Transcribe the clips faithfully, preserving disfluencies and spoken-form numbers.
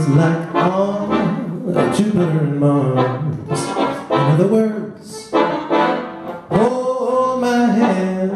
is like on Jupiter and Mars. In other words, hold my hand.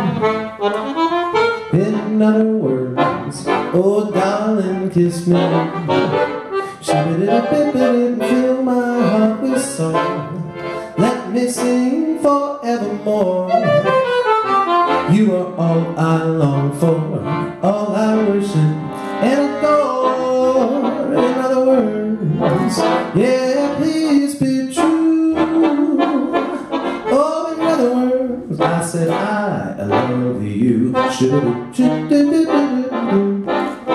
In other words, oh darling, kiss me. Shibidi-bidi-bidi, fill my heart with song. Let me sing forevermore. You are all I long for, all I worship and adore. In other words, yeah, please be true. Oh, in other words, I said I love you. Shoo-doo-doo-doo-doo-doo.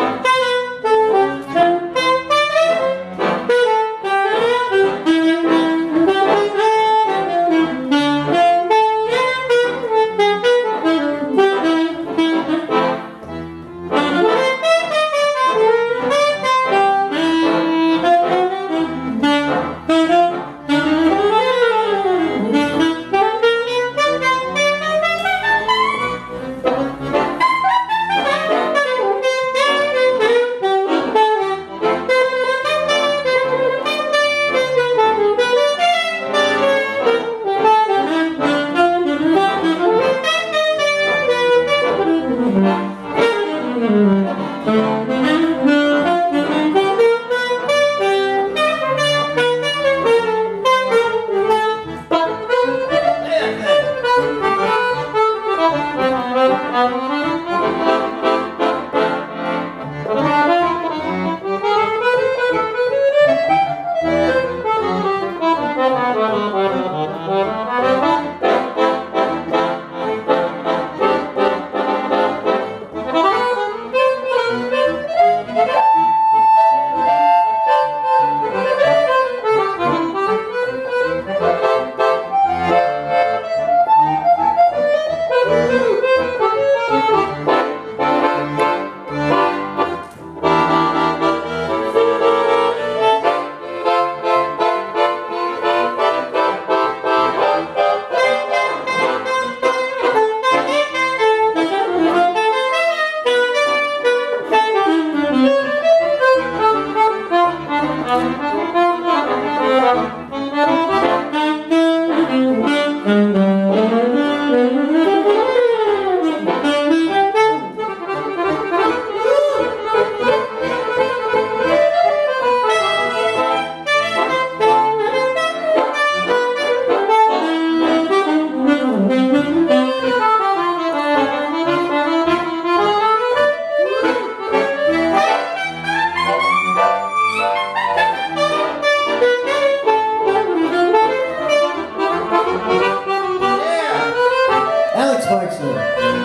Meixner.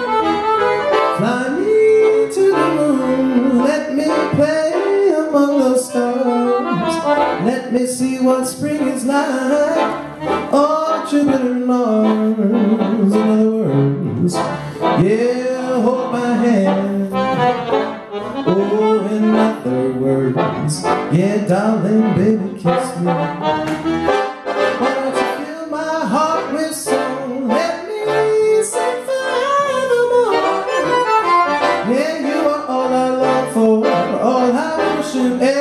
Fly me to the moon, let me play among those stars. Let me see what spring is like on Jupiter and Mars. In other words, yeah, hold my hand. Oh, in other words, yeah, darling, baby, kiss me. Why don't you fill my heart with song? Let me sing forevermore. Yeah, you are all I long for, all I worship.